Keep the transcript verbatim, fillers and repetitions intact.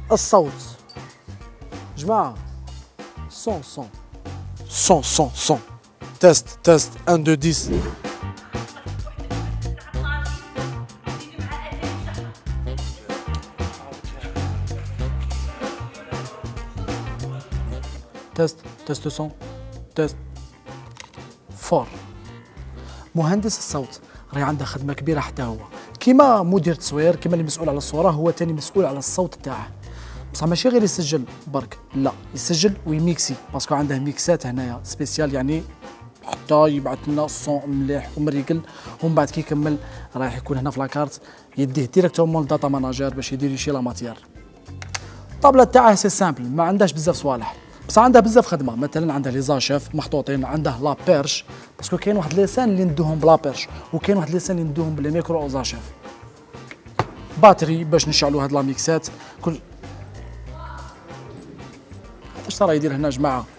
الصوت جماعة. صون صون صون صون صون. تيست تيست واحد اثنين عشرة. تيست تيست صون تيست فور. مهندس الصوت راهي عنده خدمة كبيرة حتى هو، كيما مدير التصوير، كيما اللي مسؤول على الصورة، هو تاني مسؤول على الصوت تاعه. بصح ماشي غير يسجل برك، لا يسجل ويميكسي، باسكو عنده ميكسات هنايا سبيسيال، يعني حتى يبعث لنا الصون مليح ومريقل، ومن بعد كي يكمل رايح يكون هنا في لاكارت يديه ديريكتومون للداتا ماناجر باش يدير يشي لا ماتيير. الطابلة تاعه سي سامبل، ما عندهاش بزاف صوالح، بصح عندها بزاف خدمه. مثلا عندها لي زاشيف محطوطين، عنده لا بيرش، باسكو كاين واحد ليسان اللي ندوهم بلا بيرش، وكاين واحد ليسان اللي ندوهم بلي ميكرو او زاشيف. باتري باش نشعلوا هاد لا ميكسات كل. اش راه يدير هنا جماعه؟